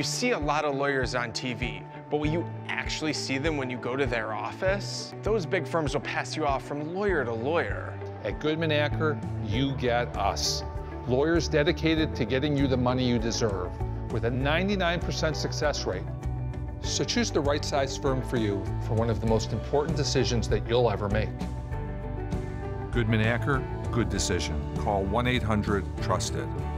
You see a lot of lawyers on TV, but will you actually see them when you go to their office? Those big firms will pass you off from lawyer to lawyer. At Goodman Acker, you get us. Lawyers dedicated to getting you the money you deserve, with a 99% success rate. So choose the right size firm for you for one of the most important decisions that you'll ever make. Goodman Acker, good decision. Call 1-800-TRUSTED.